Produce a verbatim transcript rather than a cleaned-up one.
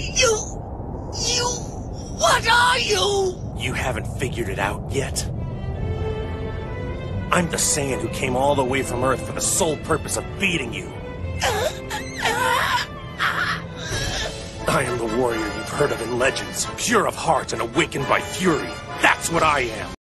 You... You... What are you? You haven't figured it out yet? I'm the Saiyan who came all the way from Earth for the sole purpose of feeding you. I am the warrior you've heard of in legends, pure of heart and awakened by fury. That's what I am.